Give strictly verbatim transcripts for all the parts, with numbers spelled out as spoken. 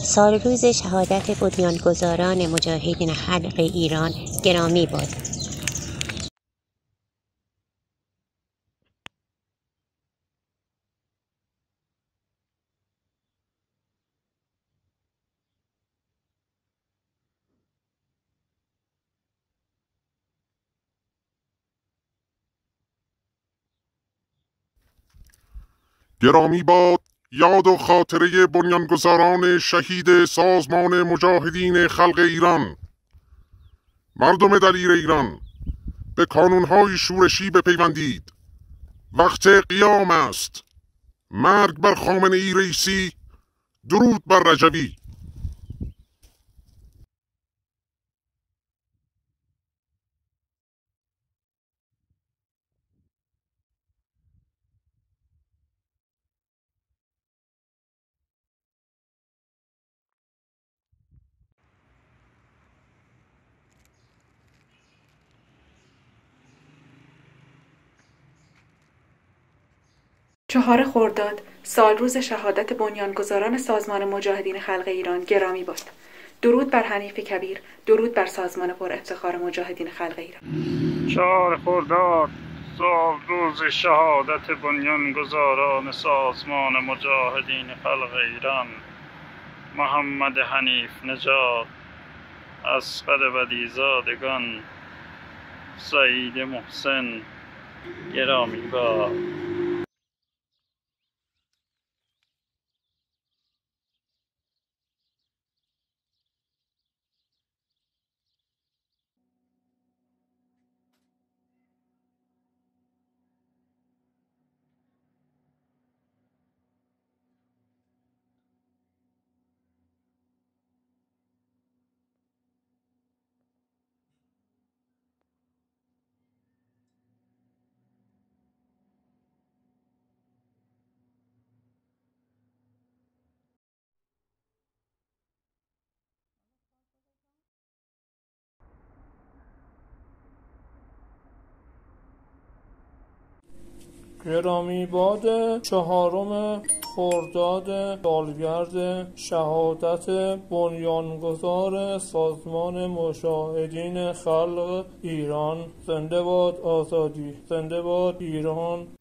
سال روز شهادت بنیانگذاران مجاهدین خلق ایران گرامی باد. گرامی باد یاد و خاطره بنیانگذاران شهید سازمان مجاهدین خلق ایران. مردم دلیر ایران، به کانونهای شورشی بپیوندید. وقت قیام است. مرگ بر خامنه ای رئیسی، درود بر رجوی. چهار خرداد، سال روز شهادت بنیانگذاران سازمان مجاهدین خلق ایران گرامی باد. درود بر حنیف کبیر، درود بر سازمان پر افتخار مجاهدین خلق ایران. چهار خرداد، سال روز شهادت بنیانگذاران سازمان مجاهدین خلق ایران، محمد حنیفنژاد، اصغر بدیزادگان، سعید محسن گرامی باد. گرامی باد چهارم خرداد سالگرد شهادت بنیانگذار سازمان مجاهدین خلق ایران. زنده باد آزادی، زنده باد ایران.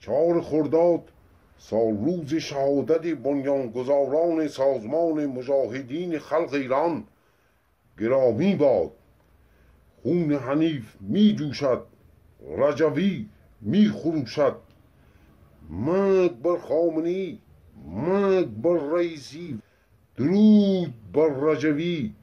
چهار خرداد سال روز شهادت بنیانگذاران سازمان مجاهدین خلق ایران گرامی باد. خون حنیف می جوشد، رجوی می خروشد. مرگ بر خامنه‌ای، مرگ بر رئیسی، درود بر رجوی،